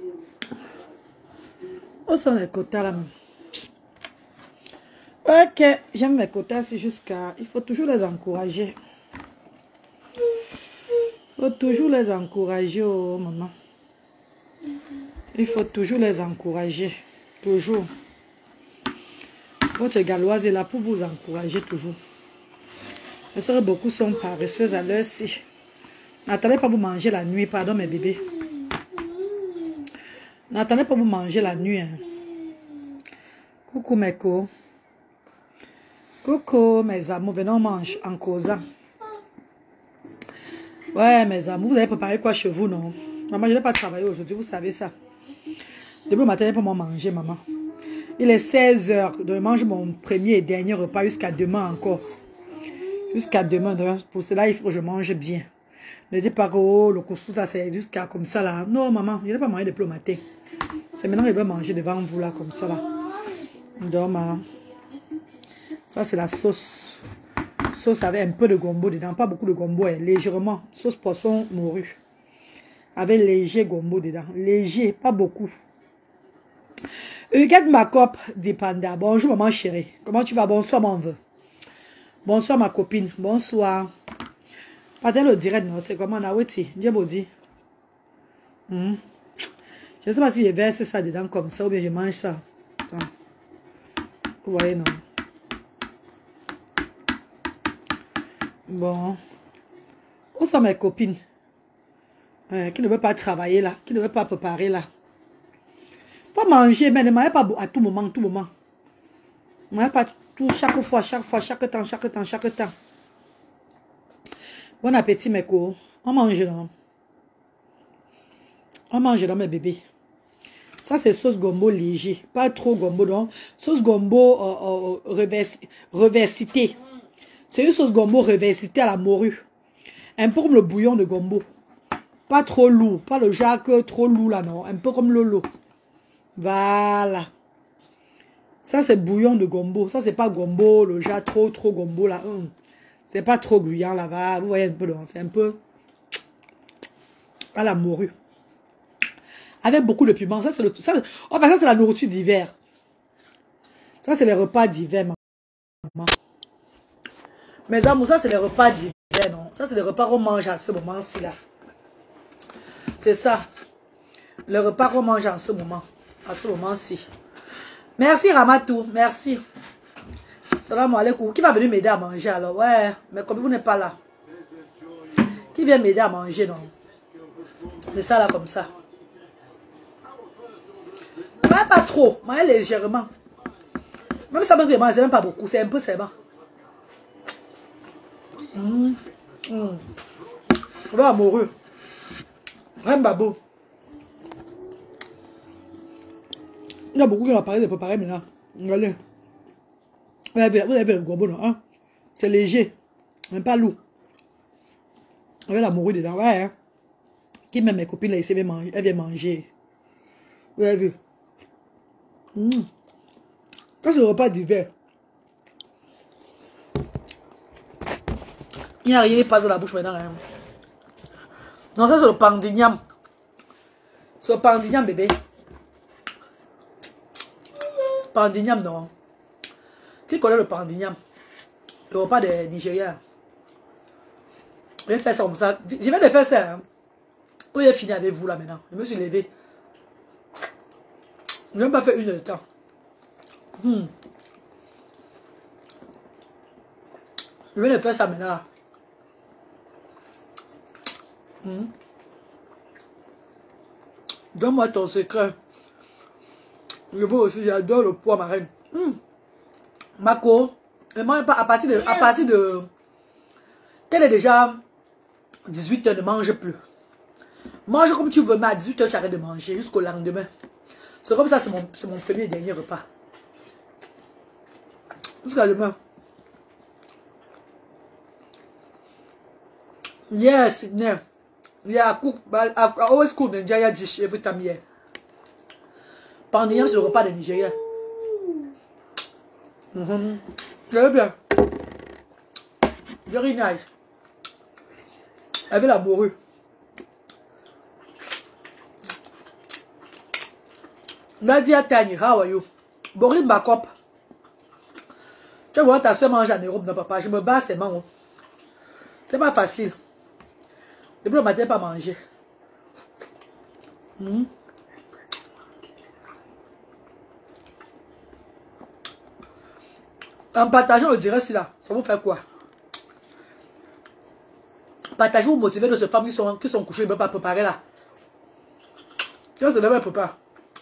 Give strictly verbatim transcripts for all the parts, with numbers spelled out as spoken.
Où sont les quotas là même? Ok, j'aime mes quotas, c'est jusqu'à... Il faut toujours les encourager. Il faut toujours les encourager, oh maman. Il faut toujours les encourager. Toujours. Votre galoise est là pour vous encourager toujours. Mais c'est que beaucoup sont paresseuses à l'heure-ci. N'attendez pas vous manger la nuit, pardon mes bébés. N'attendez pas vous manger la nuit. Hein. Coucou mes co. Coucou mes amours, venons manger en causant. Ouais mes amours, vous avez préparé quoi chez vous non? Maman, je ne vais pas travailler aujourd'hui, vous savez ça. Depuis le matin, pour moi manger maman. Il est seize heures, donc je mange mon premier et dernier repas jusqu'à demain encore. Jusqu'à demain, donc pour cela il faut que je mange bien. Ne dis pas que oh, le couscous ça c'est jusqu'à comme ça là. Non maman, je n'ai pas mangé depuis le matin. C'est maintenant que je vais manger devant vous là comme ça là. Donc ma... ça c'est la sauce. Sauce avec un peu de gombo dedans, pas beaucoup de gombo, hein, légèrement. Sauce poisson morue. Avec léger gombo dedans. Léger, pas beaucoup. Huguette ma copine des pandas. Bonjour maman chérie. Comment tu vas? Bonsoir mon vœu. Bonsoir ma copine. Bonsoir. Pas le direct, non. C'est comment on a outi. Dieu vous dit. Hmm. Je ne sais pas si je verse ça dedans comme ça ou bien je mange ça. Attends. Vous voyez, non. Bon. Où sont mes copines? Euh, qui ne veut pas travailler là. Qui ne veut pas préparer là. Pas manger, mais ne mangez pas à tout moment, tout moment. Ne mangez pas tout, chaque fois, chaque fois, chaque temps, chaque temps, chaque temps. Bon appétit, mes co. On mange là. On mange là, mes bébés. Ça, c'est sauce gombo léger. Pas trop gombo, non. Sauce gombo euh, euh, reversi, reversité. C'est une sauce gombo reversité à la morue. Un peu comme le bouillon de gombo. Pas trop lourd. Pas le jack trop lourd là, non. Un peu comme le lot. Voilà. Ça, c'est bouillon de gombo. Ça, c'est pas gombo, le jack trop, trop gombo là. Hum. C'est pas trop gluant là, va. Vous voyez un peu, c'est un peu à la morue. Avec beaucoup de piment. Ça, c'est le ça, enfin, ça, c'est la nourriture d'hiver. Ça, c'est les repas d'hiver, maman. Mes amours, ça, c'est les repas d'hiver, non? Ça, c'est les repas qu'on mange à ce moment-ci là. C'est ça. Le repas qu'on mange en ce moment. À ce moment-ci. Merci Ramatou. Merci. Salam alaikum. Qui va venir m'aider à manger alors? Ouais, mais comme vous n'êtes pas là. Qui vient m'aider à manger, non? De ça là, comme ça. Ouais, pas trop. Mais légèrement. Même ça me demande, c'est même pas beaucoup. C'est un peu seulement. Hum. Hum. Je vais amoureux. Même babou. Il y a beaucoup qui ont parlé de préparer maintenant. Regardez. Vous avez, vous avez le gombo, non? Hein? C'est léger. Même pas lourd. Avec la morue dedans. Ouais. Hein? Qui même mes copines là ici, elle vient manger. Elle vient manger. Vous avez vu? Mmh. Ça, c'est le repas d'hiver. Il n'y a rien qui passe dans la bouche maintenant. Hein? Non, ça, c'est le pandignam. C'est le pandignam, bébé. Pandignam, non. Qui connaît le pandignam? Le repas des Nigériens. Je vais faire ça comme ça. Je vais faire ça. Hein. Pour j'ai fini avec vous là maintenant. Je me suis levé. Je n'ai même pas fait une heure de temps. Hmm. Je vais faire ça maintenant là. Hmm. Donne-moi ton secret. Je veux aussi, j'adore le poids marin. Hmm. Mako, ne mange pas à partir de, à partir de, qu'elle est déjà dix-huit heures, ne mange plus. Mange comme tu veux, mais à dix-huit heures, tu arrêtes de manger jusqu'au lendemain. C'est comme ça, c'est mon, mon premier et dernier repas. Jusqu'à demain. Yes, Sydney. Yeah, cook, I always cook Nigeria dish every time here. Pandignam, c'est le repas des Nigériens. Mm-hmm. Très bien. Very nice. Avec la morue. Nadia Tani, how are you? Boris Bakop. Tu vois, ta soeur mange en Europe, non, papa. Je me bats, c'est marrant. C'est pas facile. Depuis le matin, pas manger. Mm. En partageant le direct, là, ça vous fait quoi? Partagez, vous motivez de ces femmes qui sont, qui sont couchées, ils ne peuvent pas préparer là. Tu vois, c'est même préparer.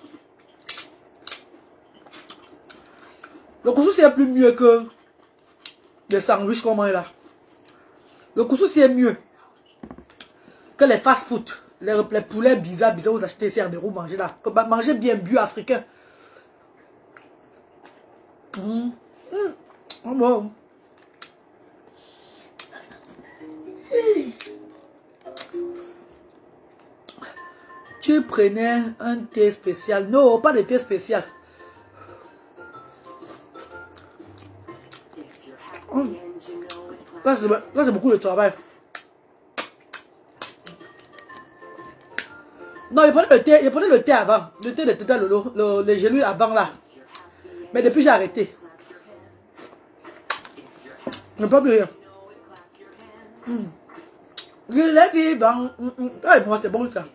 Le couscous c'est plus mieux que les sandwichs qu'on mange là. Le couscous c'est mieux que les fast-food. Les, les poulets bizarres, bizarres, vous achetez ici en euros, manger là. Manger bien bio africain. Mmh. Mmh. Oh bon. Tu prenais un thé spécial. Non, pas de thé spécial. Mmh. Là, c'est beaucoup de travail. Non, il prenait le thé, il prenait le thé avant. Le thé de Tata Lolo, le, les gélules avant là. Mais depuis, j'ai arrêté. Je ne peux plus rien. Mmh. Il est vivant. Mmh. Ah, pour moi, c'est bon ça.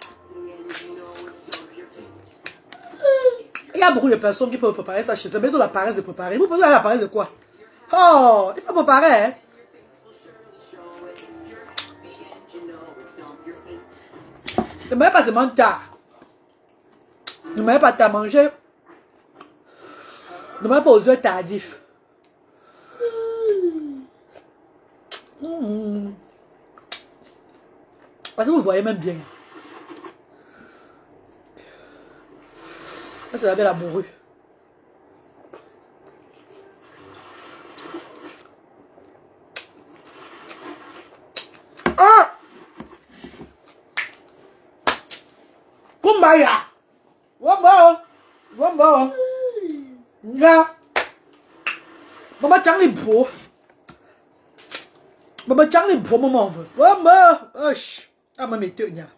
Il y a beaucoup de personnes qui peuvent préparer ça chez eux, mais ils ont la paresse de préparer. Vous pensez à la paresse de quoi? Oh, il faut préparer. Hein? Ne m'avez pas seulement tard. Ne m'avez pas tard manger. Ne m'avez pas aux heures tardifs. Mmh. Parce que vous voyez même bien. Ça, c'est la belle amoureux. Ah! Kumbaya! Wamba! Wamba! Nga! Mama Charlie Bro! Mama Charlie Bro, maman veut. Wamba! Hush! Ah, maman, tu nya.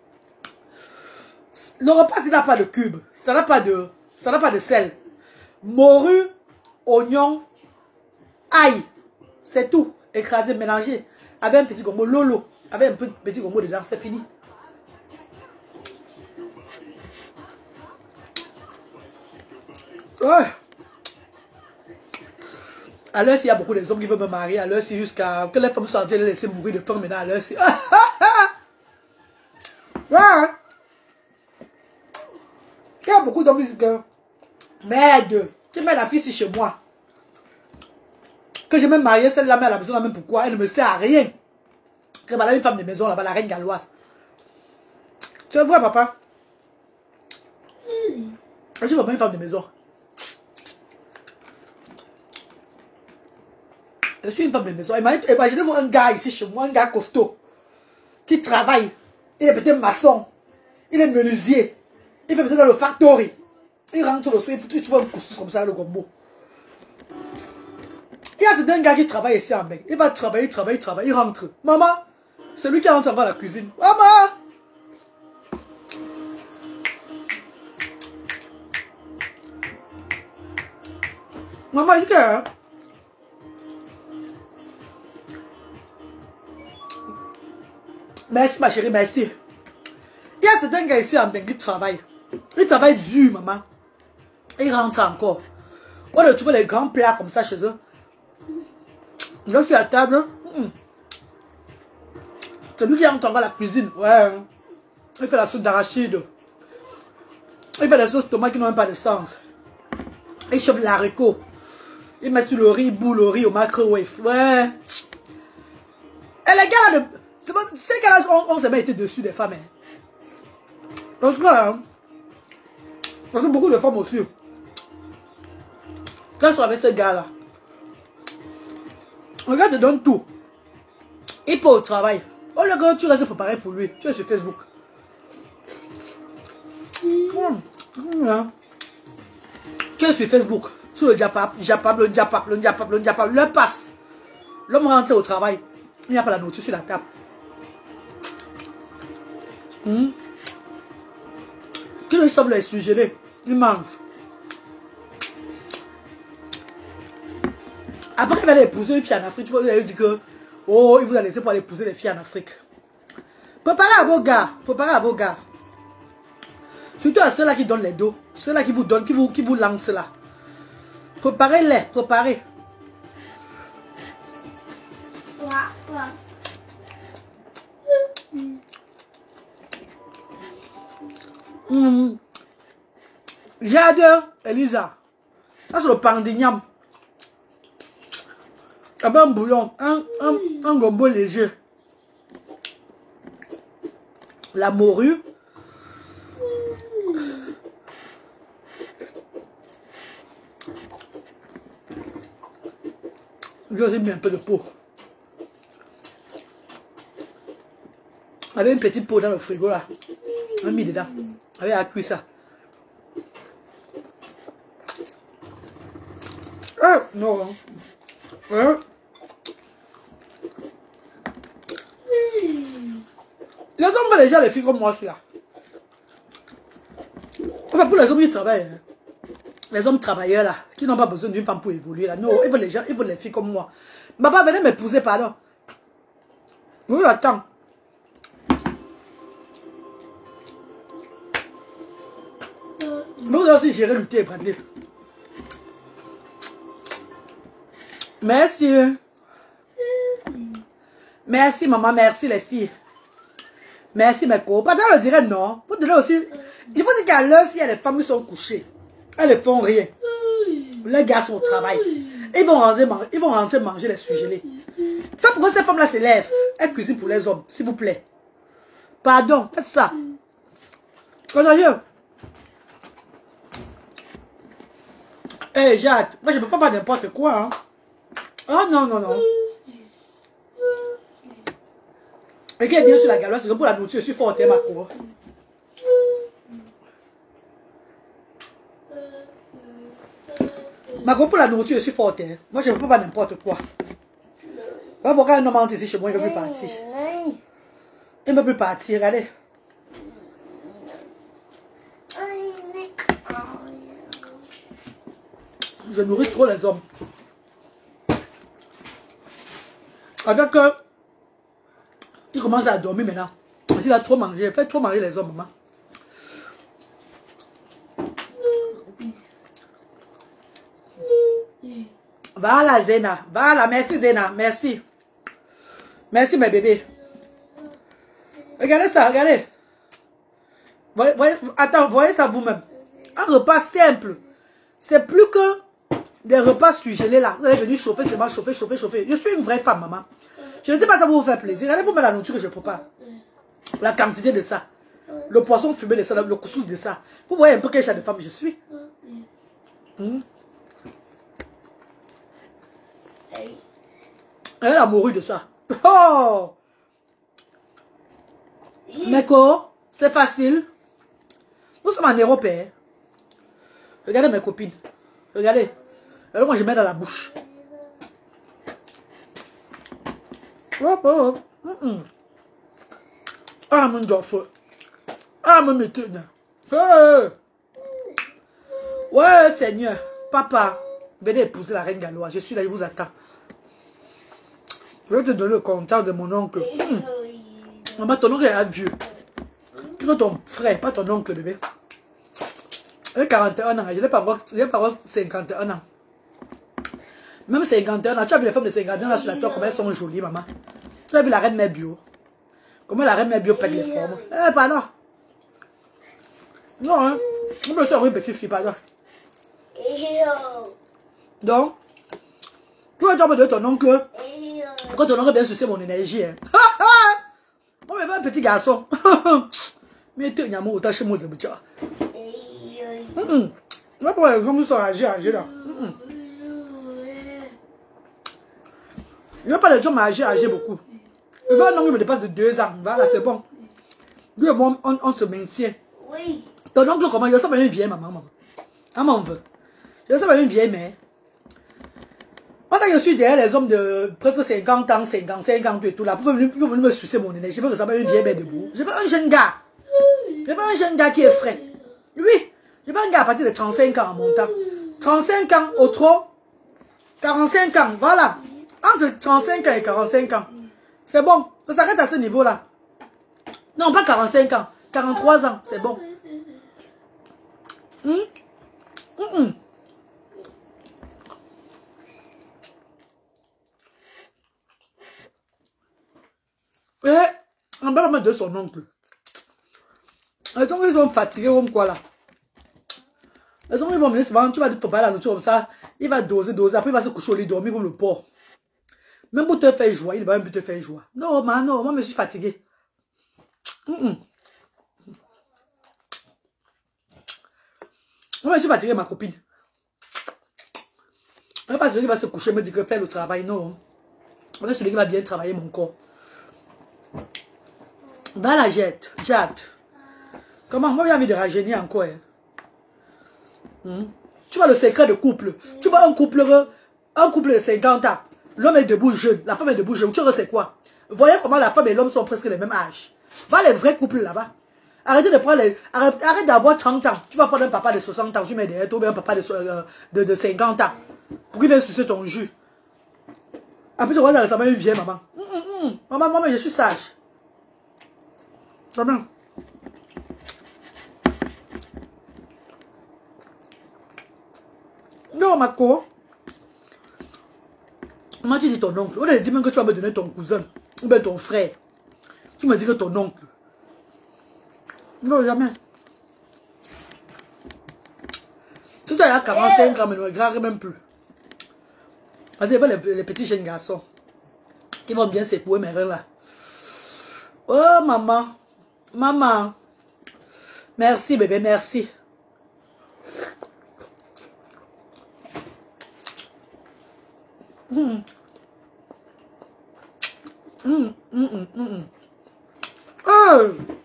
Le repas, ça n'a pas de cube. Ça n'a pas de, ça n'a pas de sel. Morue, oignon, ail. C'est tout. Écrasé, mélangé. Avec un petit gombo lolo. Avec un peu de petit gombo dedans. C'est fini. Ouais. À l'heure, s'il y a beaucoup d'hommes qui veulent me marier, à l'heure, c'est jusqu'à que les femmes sont en train de laisser mourir de faim maintenant. À l'heure, c'est. Ouais. Il y a beaucoup d'hommes qui disent que merde, tu mets la fille ici chez moi. Que je me marie, celle-là, mais à la maison, là même pourquoi? Elle ne me sert à rien. Que voilà une femme de maison là-bas, la reine galloise. Tu vois, papa? Mm. Je ne veux pas une femme de maison. Je suis une femme de maison. Imaginez-vous un gars ici chez moi, un gars costaud, qui travaille. Il est peut-être maçon. Il est menuisier. Il fait peut-être dans le factory. Il rentre le soir, il trouve un couscous comme ça, le gombo. Il y a certains gars qui travaillent ici en Belgique. Il va travailler, il travaille, il travaille, il rentre. Maman, c'est lui qui rentre avant la cuisine. Maman! Maman, il dit que... Merci ma chérie, merci. Il y a certains gars ici en Belgique qui travaillent. Ils travaillent dur, maman. Ils rentrent encore. On a trouvé les grands plats comme ça chez eux. Là, sur la table. Hmm. C'est lui qui rentre encore à la cuisine. Ouais. Il fait la soupe d'arachide. Il fait les sauces tomates qui n'ont même pas de sens. Il chauffe l'haricot. Il met sur le riz, boule le riz au microwave. Ouais. Et les gars là, de... ces gars là, on, on s'est même été dessus des femmes. Hein. Donc là, hein. Parce que beaucoup de femmes aussi. Quand je suis avec ce gars-là, le gars te donne tout. Il part au travail. Oh le gars, tu restes préparé pour lui. Tu es sur Facebook. Mmh. Mmh. Tu es sur Facebook. Sur le diapap, diapap, le diapap, le diapap, le diapap. Le passe. L'homme rentre au travail. Il n'y a pas la nourriture sur la table. Mmh. Qui lui sauve les sujets. Il mange. Après, il va aller épouser une fille en Afrique. Tu vois, il a dit que, oh, il vous a laissé pour aller épouser les filles en Afrique. Préparez à vos gars. Préparez à vos gars. Surtout à ceux-là qui donnent les dos. Ceux-là qui vous donnent, qui vous, qui vous lancent là. Préparez-les. Préparez. Mmh. J'adore Elisa. Ça c'est le pandignam. Un bouillon, un, un, un gombo léger. La morue. J'ai aussi mis un peu de peau. Avec une petite peau dans le frigo là. On a mis dedans. Avec à cuire ça. Ah, non. Hein? Les hommes, déjà les filles comme moi, je suis là. Enfin, pour les hommes qui travaillent, hein. Les hommes travailleurs là, qui n'ont pas besoin d'une femme pour évoluer là. Non, ils veulent les gens, ils veulent les filles comme moi. Papa, venez m'épouser, pardon. Oui, attends. Nous aussi, j'irai lutter et prendre. Merci. Merci, maman, merci les filles. Merci, mes co. Pardon, on dirait non. Vous devez aussi. Il faut dire qu'à l'heure, si les femmes sont couchées, elles ne font rien. Les gars sont au travail. Ils vont rentrer, ils vont rentrer manger les surgelés. Faites pourquoi ces femmes-là se lèvent. Elles cuisinent pour les hommes, s'il vous plaît. Pardon, faites ça. Sérieux. Eh, hey, Jacques, moi je ne peux pas faire n'importe quoi. Hein. Oh non, non, non. Et qui est bien sur la galoise, c'est pour la nourriture, je suis forte, ma cour. Ma cour, pour la nourriture, je suis forte. Moi, je ne peux pas n'importe quoi. Voilà pourquoi un homme rentre ici chez moi, il ne veut plus partir. Il ne veut plus partir, regardez. Je nourris trop les hommes. Avec que, il commence à dormir maintenant. Parce qu'il a trop mangé. Il fait trop manger les hommes, maman. Voilà, Zena. Voilà, merci, Zena. Merci. Merci, mes bébés. Regardez ça, regardez. Voyez, voyez, attends, voyez ça vous-même. Un repas simple. C'est plus que des repas surgelés là. Vous allez venir chauffer, c'est mal, chauffer, chauffer, chauffer. Je suis une vraie femme, maman. Je ne dis pas ça pour vous faire plaisir. Regardez-vous la nourriture que je prépare. La quantité de ça. Le poisson fumé de ça, le couscous de ça. Vous voyez un peu quel genre de femme je suis. Mmh. Elle a mouru de ça. Oh! Meko, c'est facile. Nous sommes en Europe. Hein. Regardez mes copines. Regardez. Alors moi je mets dans la bouche. Oh, oh. Mm -mm. Ah mon Dieu. Ah mon Dieu. Hey. Ouais Seigneur. Papa. Venez épouser la reine galloise. Je suis là, je vous attends. Je vais te donner le contact de mon oncle. Mm. Maman, ton oncle est vieux. Tu veux ton frère, pas ton oncle bébé. Il a quarante et un ans. Je n'ai pas encore cinquante et un ans. Même cinquante et un ans. Tu as vu les femmes de cinquante et un ans sur la toile, comment elles sont jolies, maman. Tu as vu la reine mère bio. Comment la reine mère bio pète les formes. Eh, pardon. Non, hein. Je me suis une petite fille, pardon. Donc, tu vas tomber de ton oncle. Quand ton oncle vient sucer mon énergie. Hein. Moi, je veux un petit garçon. Mais tu as autant chez moi de boucha. Tu vois pourquoi les hommes sont âgés, âgés là. Je ne veux pas les hommes âgés, âgés beaucoup. Je veux un homme qui me dépasse de deux ans. Voilà, c'est bon. Lui et moi, on, on se maintient. Oui. Ton oncle, comment? Il ressemble à une vieille maman. Maman veut. Il ressemble à une vieille mère. On a je suis derrière les hommes de presque cinquante ans, cinquante-cinq ans et tout là. Vous venez me sucer mon énergie. Je veux ressembler à une vieille mère debout. Je veux un jeune gars. Je veux un jeune gars qui est frais. Oui. Je vais à partir de trente-cinq ans en montant. trente-cinq ans au trop. quarante-cinq ans, voilà. Entre trente-cinq ans et quarante-cinq ans. C'est bon. Ça s'arrête à ce niveau-là. Non, pas quarante-cinq ans. quarante-trois ans, c'est bon. Hum? Hum, hum. Et on va mettre de son oncle. Et donc ils sont fatigués comme quoi là. Et donc ils vont venir souvent, tu vas dire papa la nourriture comme ça, il va doser, doser, après il va se coucher au lit, dormir comme le porc. Même pour te faire joie, il va même plus te faire joie. Non, man, non, moi je suis fatigué. Mm -mm. Moi je suis fatigué, ma copine. On n'est pas celui qui va se coucher me dire que faire le travail, non. On est celui qui va bien travailler mon corps. Dans la jette, jette. Comment? Moi j'ai envie de rajeunir encore. Hein. Hmm? Tu vois le secret de couple. Tu vois un couple, un couple de cinquante ans. L'homme est debout jeune, la femme est debout jeune. Tu vois c'est quoi? Voyez comment la femme et l'homme sont presque le même âge. Va les vrais couples là-bas. Arrêtez de prendre les... Arrête, arrête d'avoir trente ans. Tu vas prendre un papa de soixante ans. Tu mets derrière toi un papa de, euh, de, de cinquante ans. Pour qu'il vienne sucer ton jus. Après tu vois dans le salon, il vient maman. Mm, mm, mm. Maman, maman, je suis sage. Ça va bien. Non, ma co. Comment tu dis ton oncle? On a dit même que tu vas me donner ton cousin. Ou bien ton frère. Tu me dis que ton oncle. Non, jamais. Si tu as quarante-cinq ans, mais ne regarde même plus. Vas-y, les, les petits jeunes garçons. Qui vont bien s'épouer, mes reins là. Oh, maman. Maman. Merci, bébé, merci. Hum. Hum, hum, hum, hum. Oh.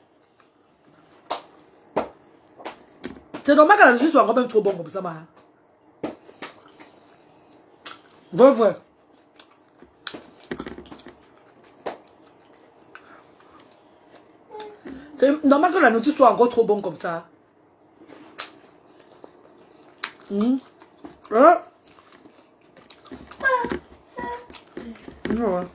C'est normal que la musique soit quand même trop bon comme ça, ma. Vrai, vrai. C'est normal que la nourriture soit encore trop bon comme ça. Mmh. Ah. Ouais.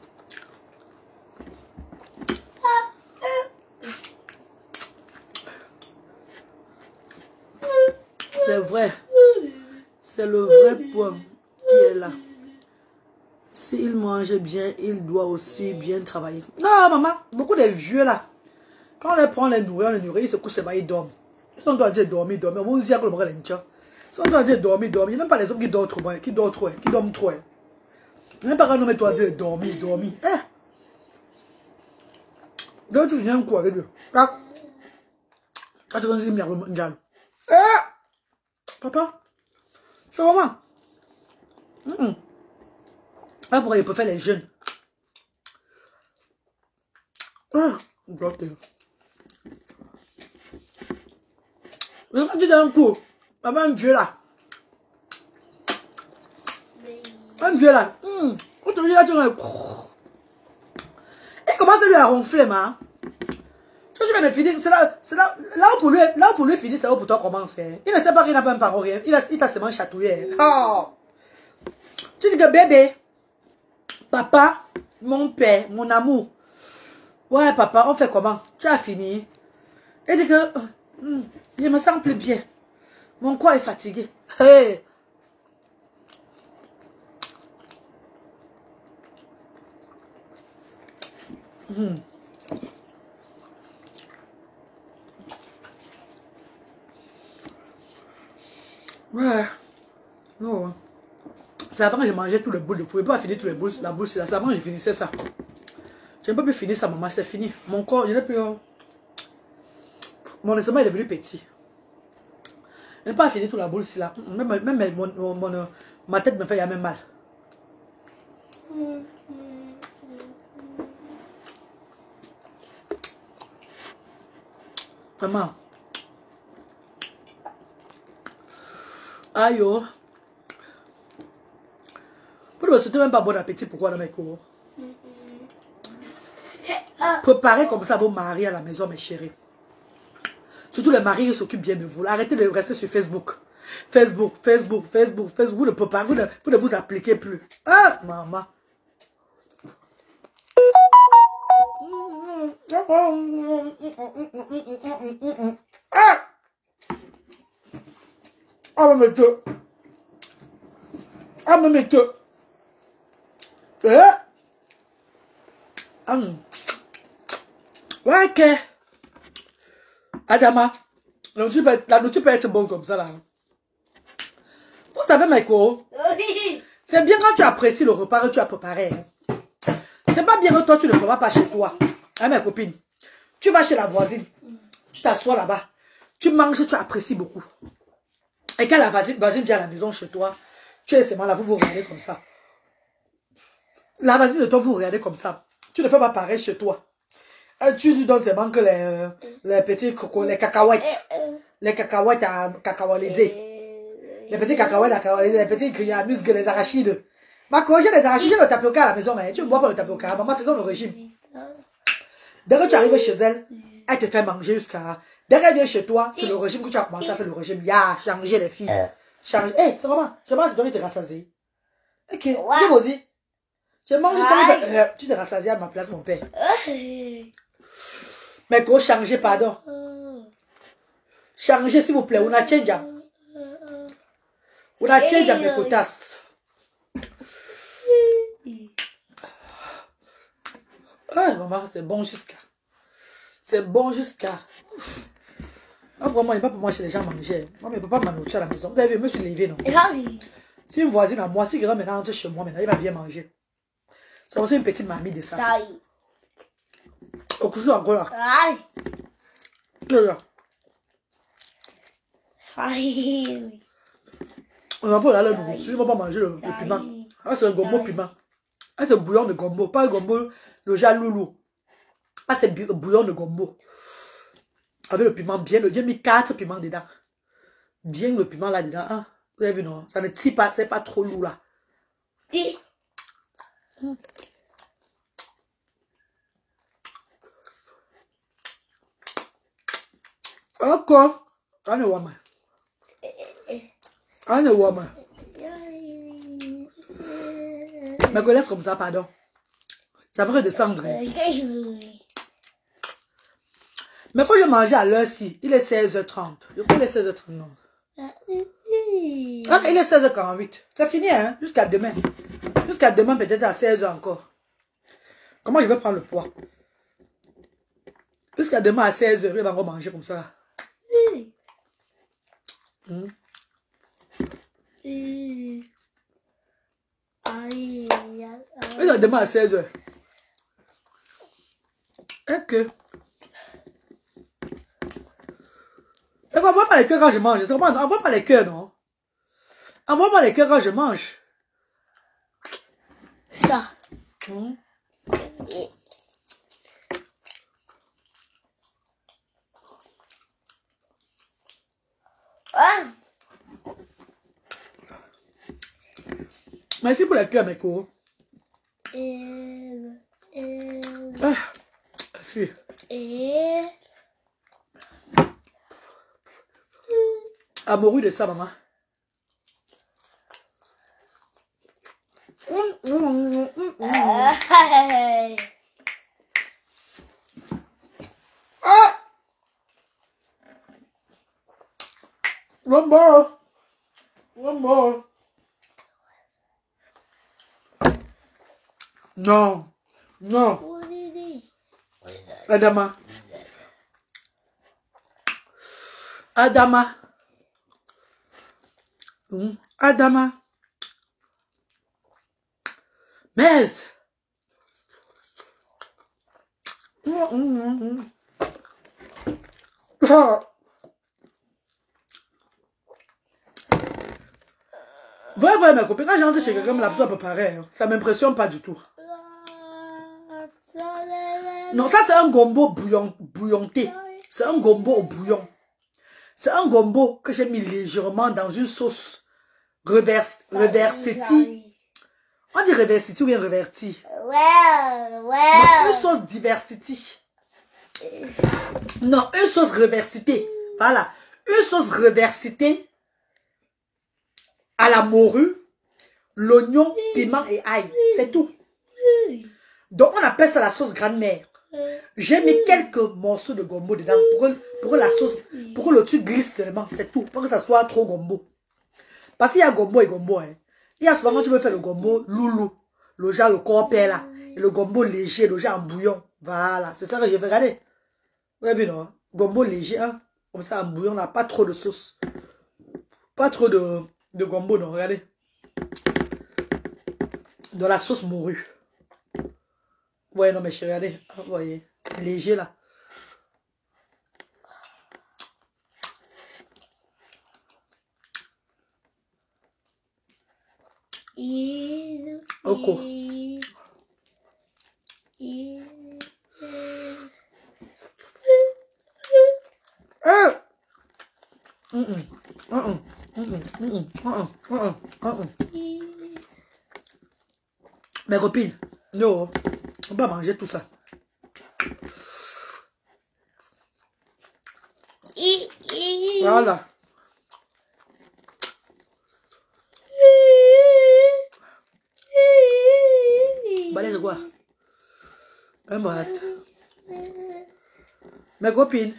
C'est vrai. C'est le vrai point qui est là. S'il mange bien, il doit aussi bien travailler. Non, maman, beaucoup de vieux là. Quand on les prend, les nourrir, on les nourrit, ils se couchent, ils dorment. Si on doit dire dormir, dormir, on dit à quoi le si on doit dire dormir, dormir, il n'y a même pas les hommes qui dorment trop, qui dorment trop, qui dorment trop. Il n'y a même pas quand on met toi dire dormir, dormir. Eh! Donc tu viens quoi avec eux? Ah! Quand tu vas dire, eh! Papa? C'est comment? Mm-mm. Ah, pourquoi il peut faire les jeunes? Ah! Docteur. Je vais te dire un coup. Avant un dieu là. Un dieu là. Hum. On te dit là, tu vas. Et commence à lui à ronfler, ma. Tu viens de finir. C'est là, c'est là, là où pour lui, là où pour lui finir, c'est là où pour toi commence. Hein. Il ne sait pas qu'il n'a pas un parole rien. Il t'a seulement chatouillé. Oh. Tu dis que bébé, papa, mon père, mon amour. Ouais, papa, on fait comment? Tu as fini. Et dit que hum, je me sens plus bien. Mon corps est fatigué. Hey. Hum. Ouais. Non. C'est avant que je mangeais tout le boule de fou. Je ne peux pas finir tous les boules, la boule, c'est avant que je finissais ça. Je ne peux plus finir ça, maman, c'est fini. Mon corps, je n'ai plus. Mon estomac est devenu petit. Je n'ai pas fini toute la boule là. Même, même mon, mon, mon, ma tête me fait même mal. Vraiment. Aïe oh. Vous ne me souhaitez même pas bon appétit, pourquoi dans mes cours? Préparez comme ça vos maris à la maison, mes chéris. Surtout les maris qui s'occupent bien de vous. Arrêtez de rester sur Facebook. Facebook, Facebook, Facebook, Facebook. Vous ne pouvez pas, vous ne vous, ne vous appliquez plus. Ah, maman. Ah! Ah, me mette. Ah, me mette. Eh? Ah. Ouais, ok. Adama, la nourriture peut être, la nourriture peut être bonne comme ça, là. Vous savez, Michael, c'est bien quand tu apprécies le repas que tu as préparé. C'est pas bien que toi, tu ne le prépares pas chez toi. Hein, mes copines? Tu vas chez la voisine, tu t'assois là-bas, tu manges, tu apprécies beaucoup. Et quand la voisine, voisine vient à la maison chez toi, tu es seulement là, vous vous regardez comme ça. La voisine de toi, vous regardez comme ça. Tu ne fais pas pareil chez toi. Et tu lui donnes seulement que les, les petits cocos, les cacahuètes. Les cacahuètes à cacahualisés. Les petits cacahuètes à cacahualisés, les petits grillades, muscles, les arachides. Ma co, j'ai les arachides, j'ai le tapioca à la maison, mais tu ne bois pas le tapioca. Maman, faisons le régime. Dès que tu arrives chez elle, elle te fait manger jusqu'à... Dès qu'elle vient chez toi, c'est le régime que tu as commencé à faire le régime. Ya, changer les filles. Changer. Hé, c'est maman, je mange, je dois te rassasier. Ok, je vous dis. Je mange, euh, tu te rassasies à ma place, mon père. Mais pour changer, pardon. Changez, s'il vous plaît. On a changé. On a changé mes quotas. Ah, maman, c'est bon jusqu'à. C'est bon jusqu'à. Ah, vraiment, il ne va pas pour moi chez les gens manger. Moi, mais il ne peut pas m'annoncer à la maison. Vous avez vu, je me suis levé, non? Si une voisine à moi, si grand maintenant entre chez moi, maintenant, il va bien manger. C'est aussi une petite mamie de ça. Au cousu encore là. Là. On va pas aller la nourriture, il ne va pas manger le, le piment. Ah, c'est un gombo piment. Ah, c'est bouillon de gombo, pas un gombo, le jaloulou. Ah, c'est bouillon de gombo. Avec le piment bien, j'ai mis quatre piments dedans. Bien le piment là dedans. Ah, vous avez vu, non? Ça ne tire pas, c'est pas trop lourd là. Mm. Encore. Allez, woman. Allez, woman. Ma collègue comme ça, pardon. Ça va redescendre. Mais quand je mangeais à l'heure-ci, il est seize heures trente. Je crois qu'il est seize heures trente, non. Ah, il est seize heures quarante-huit. C'est fini, hein? Jusqu'à demain. Jusqu'à demain, peut-être à seize heures encore. Comment je vais prendre le poids? Jusqu'à demain à seize heures, il va encore manger comme ça. Mmh. Il va demain à seize heures. Ok. Et on voit pas les cœurs quand je mange. On voit pas les cœurs, non? On voit pas les cœurs quand je mange. Ça. Mmh. Ah. Merci pour les cœurs, mes cours. Et... Et... Ah, merci. Et... Amoureux de ça, maman. Ah! One more. One more. Non. Non. Adama. Adama. Mm. Adama. Mais. Mm, mm, mm. Ah. Ouais, ouais, ma copine, quand j'entre chez quelqu'un, la personne peut pareil. Ça ne m'impressionne pas du tout. Non, ça c'est un gombo bouillon, bouillonté. C'est un gombo au bouillon. C'est un gombo que j'ai mis légèrement dans une sauce reverse, reversiti. On dit reversiti ou bien reverti? Ouais, ouais. Non, une sauce diversity. Non, une sauce reversité. Voilà. Une sauce reversitée à la morue, l'oignon, piment et ail. C'est tout. Donc, on appelle ça la sauce grand-mère. J'ai mis quelques morceaux de gombo dedans pour que, pour que la sauce, pour que le truc glisse seulement. C'est tout. Pour que ça soit trop gombo. Parce qu'il y a gombo et gombo. Hein. Il y a souvent quand tu veux faire le gombo loulou. Le genre, le corps là. Et le gombo léger, le genre en bouillon. Voilà. C'est ça que je vais regarder. Oui, bien non. Gombo léger. Hein. Comme ça, en bouillon, on n'a pas trop de sauce. Pas trop de, de gombo, non. Regardez. De la sauce morue. Ouais, non, mais chérie, regardez. Vous voyez. Léger, là. Il, Ok. il, il, Ah! Mm -mm. Mm -mm. Mm -mm. Mm -mm. Mm -mm. Mm -mm. il. Mes copines, non, on va manger tout ça. I, i. Voilà. Balai c'est quoi? Un boîte. Mes copines.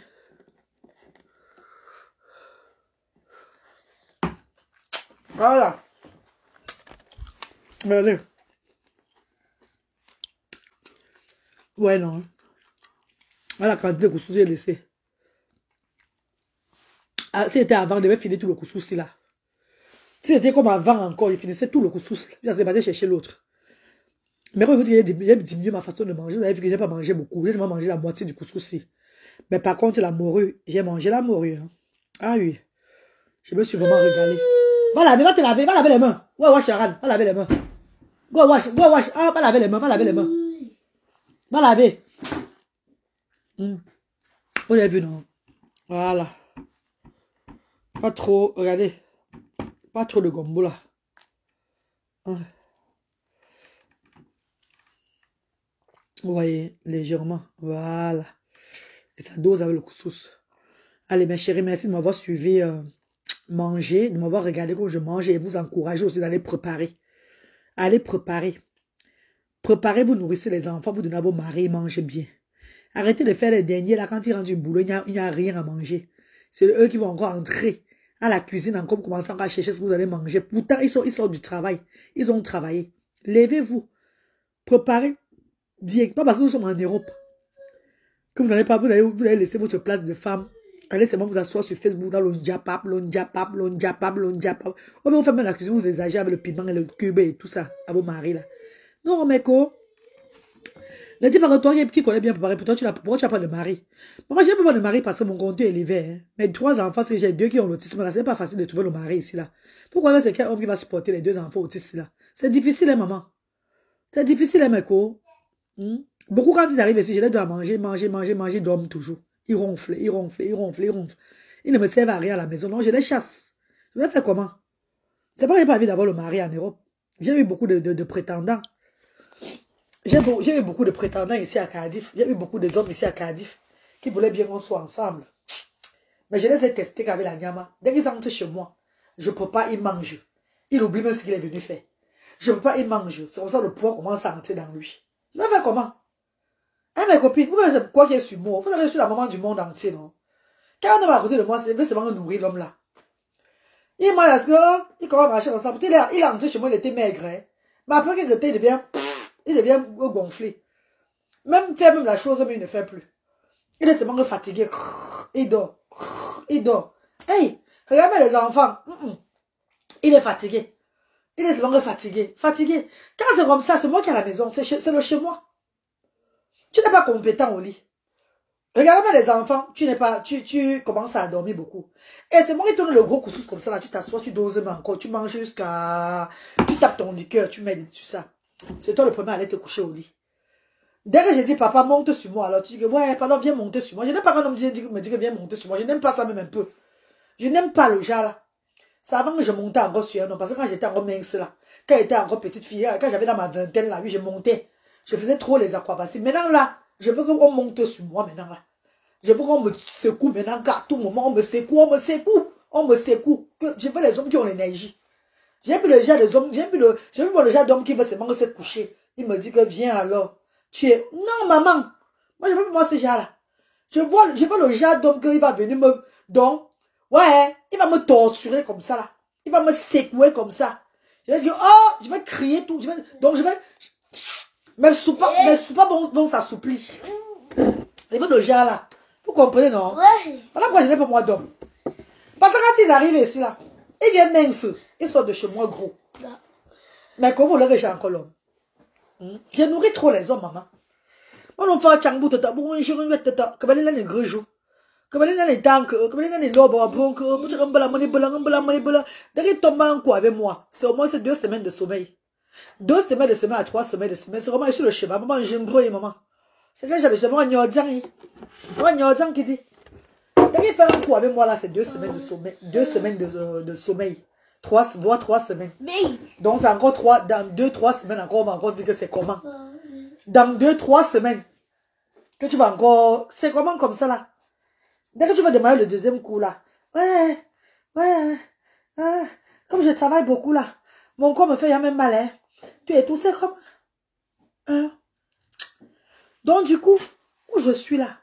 Voilà. Regardez. Ouais, non. Voilà la quantité de couscous j'ai laissé. Ah, si c'était avant, il devait finir tout le couscous ici là. Si c'était comme avant encore, il finissait tout le couscous. Je sais pas chercher l'autre. Mais quand vous dites que j'ai diminué ma façon de manger, vous avez vu que je n'ai pas mangé beaucoup. J'ai seulement mangé la moitié du couscous ici. Mais par contre, la morue, j'ai mangé la morue. Hein. Ah oui. Je me suis vraiment régalé. Va laver, va te laver, va laver les mains. Ouais, wash Sharon, va laver les mains. Go wash, go wash. Ah, va laver les mains, va laver les mains. Va laver. Hmm. Vous avez vu, non? Voilà. Pas trop, regardez. Pas trop de gombo là. Hein. Vous voyez, légèrement. Voilà. Et ça dose avec le couscous. Allez, mes chéris, merci de m'avoir suivi euh, manger, de m'avoir regardé comme je mange et vous encourager aussi d'aller préparer. Allez préparer. Préparez, vous nourrissez les enfants, vous donnez à vos maris, mangez bien. Arrêtez de faire les derniers là, quand ils rentrent du boulot, il n'y a, il n'y a rien à manger. C'est eux qui vont encore entrer à la cuisine, encore commencer à chercher ce que vous allez manger. Pourtant, ils, sont, ils sortent du travail. Ils ont travaillé. Levez-vous. Préparez bien. Pas parce que nous sommes en Europe. Que vous n'allez pas, vous allez, vous allez laisser votre place de femme. Allez seulement vous asseoir sur Facebook dans l'ondiapap, l'ondiapap, l'ondiapap, l'ondiapap. Ou bien vous faites même la cuisine, vous exagérez avec le piment et le cube et tout ça à vos maris là. Non, mais quoi? Ne dis pas que toi qui connais bien préparer, pourquoi tu n'as pas de mari? Moi, je n'ai pas de mari parce que mon compte est élevé. Hein. Mes trois enfants, c'est j'ai deux qui ont l'autisme là. C'est pas facile de trouver le mari ici là. Pourquoi c'est quel homme qui va supporter les deux enfants autistes là? C'est difficile, hein, maman. C'est difficile, hein, mes co. Hmm? Beaucoup quand ils arrivent ici, je les dois manger, manger, manger, manger, ils dorment toujours. Ils ronflent, ils ronflent, ils ronflent, ils ronflent. Ils ne me servent à rien à la maison. Non, je les chasse. Je vais faire comment? C'est pas que j'ai pas envie d'avoir le mari en Europe. J'ai eu beaucoup de, de, de prétendants. J'ai eu beaucoup de prétendants ici à Cardiff. J'ai eu beaucoup d'hommes ici à Cardiff qui voulaient bien qu'on soit ensemble. Mais je les ai testés qu'avec la Nyama. Dès qu'ils entrent chez moi, je ne peux pas, ils mangent. Il oublie même ce qu'il est venu faire. Je ne peux pas, il mange. C'est comme ça le poids commence à entrer dans lui. Je vais faire comment? Hein, mes copines, vous savez quoi qui est sur moi? Vous avez su la maman du monde entier, non? Quand on est à côté de moi, c'est seulement nourrir l'homme là. Il mange parce que, il commence à marcher ensemble. Il est entré chez moi, il était maigre. Hein. Mais après qu'il était, il devient, il devient gonflé. Même faire même la chose, mais il ne fait plus. Il est seulement fatigué. Il dort. Il dort. Hey, regardez les enfants. Il est fatigué. Il est seulement fatigué. Fatigué. Quand c'est comme ça, c'est moi qui ai à la maison. C'est le chez moi. Tu n'es pas compétent au lit. Regarde les enfants, tu n'es pas, tu, tu commences à dormir beaucoup. Et c'est moi qui tourne le gros couscous comme ça, là, tu t'assois, tu doses même encore, tu manges jusqu'à, tu tapes ton liqueur, tu mets dessus ça. C'est toi le premier à aller te coucher au lit. Dès que j'ai dit, papa, monte sur moi, alors tu dis que, ouais, pardon, viens monter sur moi. Je n'aime pas quand on me dit, me dit que viens monter sur moi. Je n'aime pas ça même un peu. Je n'aime pas le genre là. C'est avant que je montais encore sur un homme, parce que quand j'étais encore mince là, quand j'étais encore petite fille, quand j'avais dans ma vingtaine là, oui, je montais. Je faisais trop les acrobaties. Maintenant là, je veux qu'on monte sur moi maintenant là. Je veux qu'on me secoue maintenant, car à tout moment, on me secoue, on me secoue, on me secoue. Je veux les hommes qui ont l'énergie. J'ai vu le genre des hommes, j'ai vu le, j'ai vu le genre d'homme qui veut seulement se coucher. Il me dit que viens alors. Tu es, non maman. Moi je veux pas moi ce genre là. Je vois, je vois le genre d'homme qu'il va venir me, donc, ouais, il va me torturer comme ça là. Il va me secouer comme ça. Je vais dire, oh, je vais crier tout. Je vais, donc je vais, mes soupapes, mes soupapes vont, vont s'assouplir. Je veux le genre là. Vous comprenez non? Ouais. Voilà pourquoi je n'ai pas moi d'homme. Parce que quand ils arrivent ici là, ils viennent mince. Ils sortent de chez moi gros. Mais comment vous leur j'ai encore l'homme? J'ai nourri trop les hommes, maman. On en fait un changou, tata, bon, je vais tata, que ben les gros jours. Que ben les tanks, que ben les lobes, bon, que vous avez un bala, money, bala, un bala, money, bala. Derrière tomber en quoi avec moi? C'est au moins ces deux semaines de sommeil. Deux semaines de sommeil à trois semaines de sommeil. C'est vraiment sur le chemin. Maman, j'ai un gros, maman. C'est que j'avais jamais un yodjan. Un yodjan qui dit. Derrière faire un coup avec moi là, c'est deux semaines de sommeil. Deux semaines de, euh, de sommeil. Trois, voire trois semaines. Donc c'est encore trois, dans deux, trois semaines encore, on va encore se dire que c'est comment. Dans deux, trois semaines. Que tu vas encore, c'est comment comme ça là. Dès que tu vas démarrer le deuxième coup là. Ouais, ouais, ouais. Comme je travaille beaucoup là. Mon corps me fait même mal, hein. Tu es tout, c'est comment. Hein? Donc du coup, où je suis là,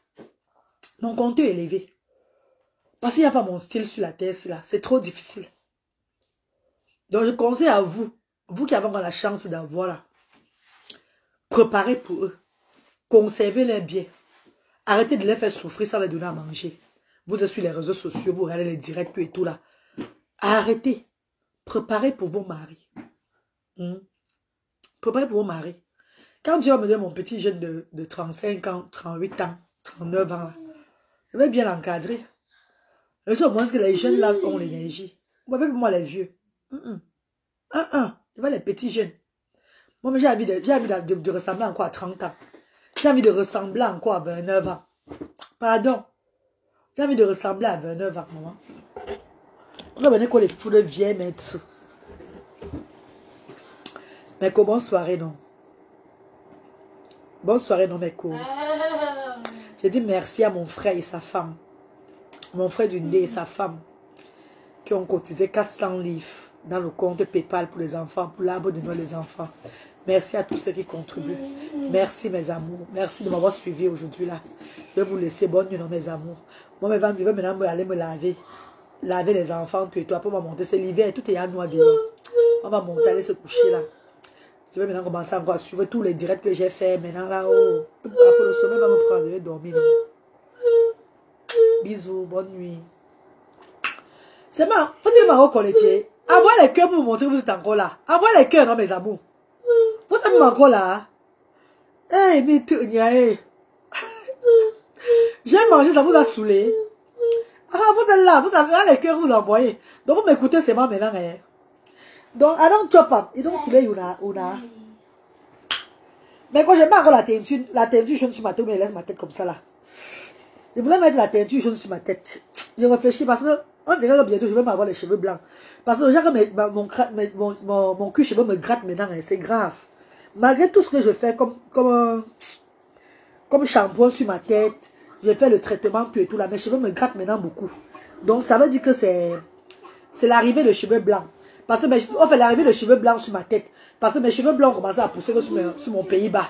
mon compteur est élevé. Parce qu'il n'y a pas mon style sur la terre, là. C'est trop difficile. Donc je conseille à vous, vous qui avez encore la chance d'avoir là, préparez pour eux. Conservez-les bien. Arrêtez de les faire souffrir sans les donner à manger. Vous êtes sur les réseaux sociaux, vous regardez les directs et tout là. Arrêtez. Préparez pour vos maris. Hmm? Préparez pour vos maris. Quand Dieu me donne mon petit jeune de, de trente-cinq ans, trente-huit ans, trente-neuf ans, là, je vais bien l'encadrer. Je sais au moins que les jeunes là ont l'énergie. Vous voyez pour moi les vieux. Mm -mm. Un, un. Je vois les petits jeunes. Moi, j'ai envie, de, envie de, de, de ressembler encore à trente ans. J'ai envie de ressembler encore à vingt-neuf ans. Pardon. J'ai envie de ressembler à vingt-neuf ans, maman. On va venir qu'on les fout de vieilles mettre. Mais quoi, bonne soirée, non. Bonne soirée, non, mais quoi. J'ai dit merci à mon frère et sa femme. Mon frère Dundé et sa femme. Qui ont cotisé quatre cents livres dans le compte PayPal pour les enfants, pour l'arbre de Noël des enfants. Merci à tous ceux qui contribuent. Merci mes amours. Merci de m'avoir suivi aujourd'hui là. Je vais vous laisser bonne nuit dans mes amours. Moi, je vais maintenant aller me laver. Laver les enfants, tout et tout. Après, on va monter. C'est l'hiver, tout est à noix dehors. On va monter, aller se coucher là. Je vais maintenant commencer encore à suivre tous les directs que j'ai fait maintenant là-haut. Après le sommeil va me prendre, je vais dormir. Non? Bisous, bonne nuit. C'est marrant. Vous devez m'avoir connecté. Envoyez les cœurs pour me montrer que vous êtes encore là. Envoyez les cœurs, non, mes amours. Vous êtes encore là. Eh, hey, mais tu hey. J'ai mangé, ça vous a saoulé. Ah, vous êtes là. Vous avez les cœurs, vous envoyez. Donc, vous m'écoutez, c'est moi maintenant. Eh. Donc, I don't chop up. Ils don't saouler, Yuna. Mais quand je mets encore la teinture, la teinture jaune sur ma tête, mais laisse ma tête comme ça là. Je voulais mettre la teinture jaune sur ma tête. Je réfléchis parce que on dirait que bientôt je vais m'avoir les cheveux blancs. Parce que déjà que mes, mon, mon, mon, mon cul cheveux me gratte maintenant, c'est grave. Malgré tout ce que je fais comme, comme, comme shampoing sur ma tête, j'ai fait le traitement tout et tout là, mes cheveux me grattent maintenant beaucoup. Donc ça veut dire que c'est c'est l'arrivée de cheveux blancs. Parce que mes, on fait l'arrivée de cheveux blancs sur ma tête. Parce que mes cheveux blancs ont commencé à pousser sur, mes, sur mon Pays-Bas.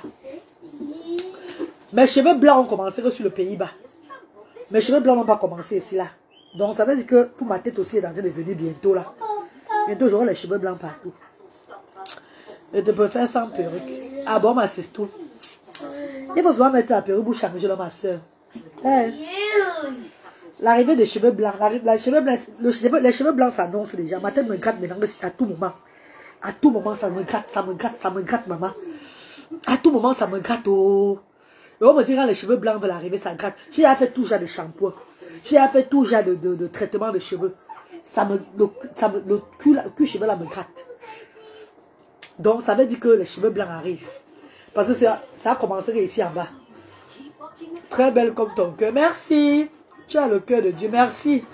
Mes cheveux blancs ont commencé sur le Pays-Bas. Mes cheveux blancs n'ont pas commencé ici là. Donc ça veut dire que pour ma tête aussi est en train de venir bientôt là. Bientôt j'aurai les cheveux blancs partout. Je te peux faire sans perruque. Ah bon ma c'est tout. Il faut souvent mettre la perruque pour changer là ma soeur. Hey. L'arrivée des cheveux blancs. La, la cheveux blancs le cheveu, les cheveux blancs s'annoncent déjà. Ma tête me gratte maintenant à tout moment. À tout moment ça me gratte, ça me gratte, ça me gratte maman. À tout moment ça me gratte oh. Et on me dit quand les cheveux blancs veulent arriver, ça gratte. J'ai fait tout genre de shampoing. J'ai fait tout genre de, de, de traitement de cheveux. Ça me, le, ça me, le cul, le cul cheveux là me gratte. Donc ça veut dire que les cheveux blancs arrivent. Parce que ça, ça a commencé ici en bas. Très belle comme ton cœur. Merci. Tu as le cœur de Dieu. Merci.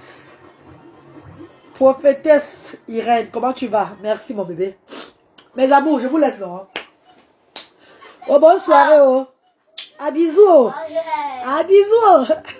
Prophétesse Irène, comment tu vas? Merci mon bébé. Mes amours, je vous laisse non. Oh bonne soirée oh. À bisous. À bisous.